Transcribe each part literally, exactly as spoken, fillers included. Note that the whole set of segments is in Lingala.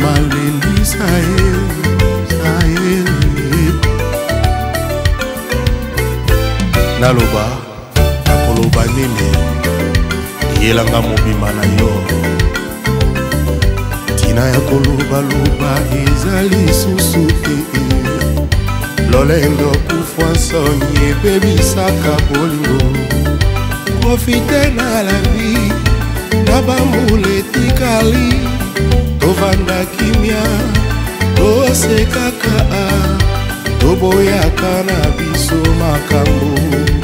maleli sae sae naloba nakoloba nini yelanga mobima na yo tina ya kolobaloba ezali susu te lolendo kufwansoni ebebisaka bolingo profite na la vie na bambula etikali tovanda kimia tosekaka toboyaka na biso makambo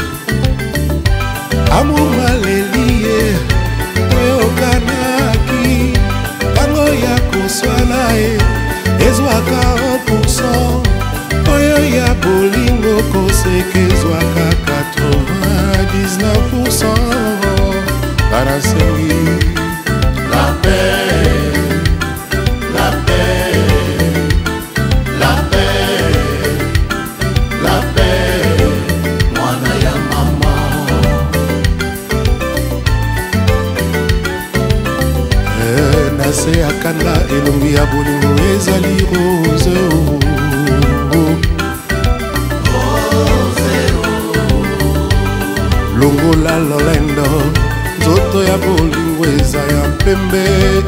amour maleli ye toyokanaki ntango ya koswana ye ezwaka un pourcent oyo ya bolingo koseka ezwaka quatre-vingt-dix-neuf pourcent banasengi la paix la paix la paix la paix mwana ya mama eh, nase akanda elongi ya bolingo ezali rose longola lolendo nzoto ya bolingo eza ya mpembe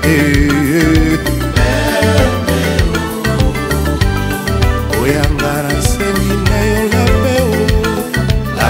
oyanga nasengi na yo la peo la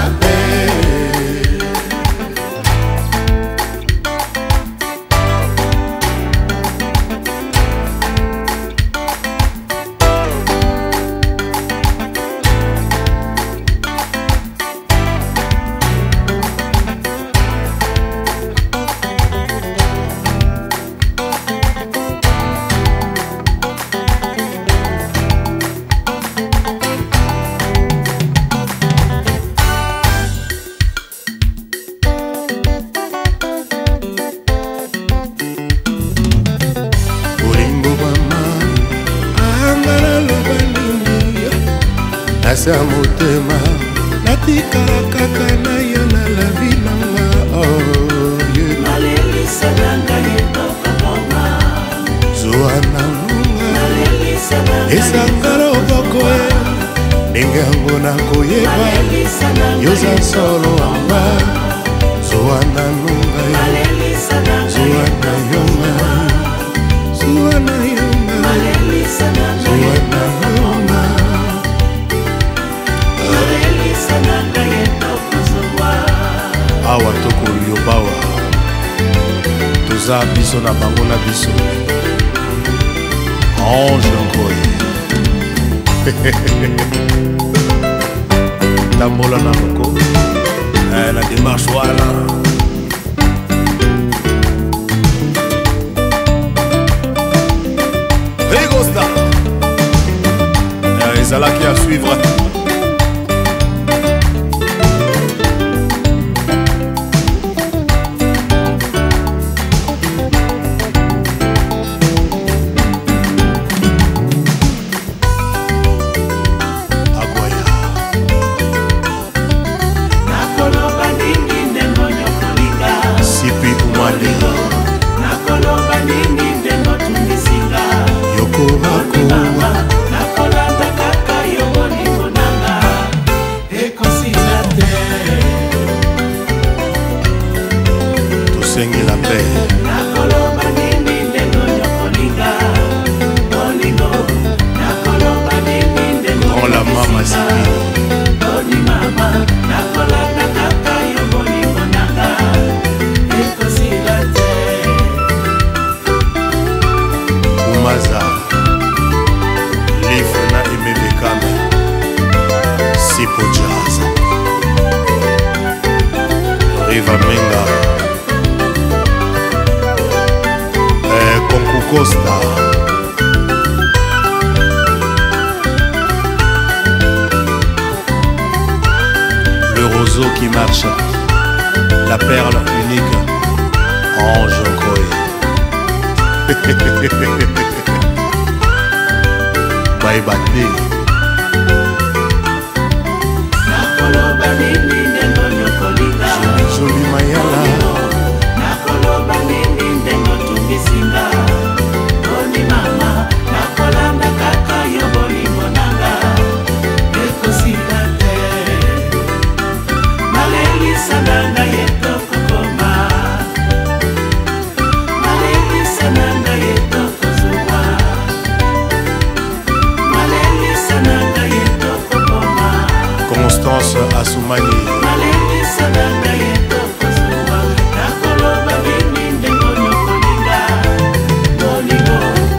nase ya motema natikala kaka na yo na la vie nanga zuwa na nunga esanga loboko ndenge yango nakoyeba yoza solo wanga zuwa na nunga zuwa na yonga zuwa na yonga zuwa na yonga awa tokoliobawa toza biso na bango na biso Ange Nkoye tambola na moko eh, na démarche wana Rigosta eh, ezalaki à suivre tosengi la paix grand la mama sipi umaza livre na emebekame sipo jazz riva menga Concu Costa le roseau qui marche la perle unique Ange Nkoye bye bye joli mayala nakoloba nini ndengo tungisinga oni mama Asumani nalembisa na ngai etokosuwa nakoloba nini ndenge nyokolinga molingo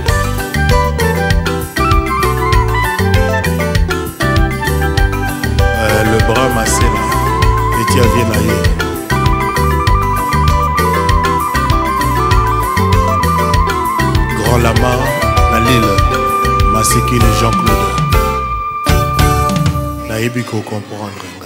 euh, le bras Masela Etia Vienaye Grand Lama na Lille Masikine Jean-Claude nayebi ko comprendre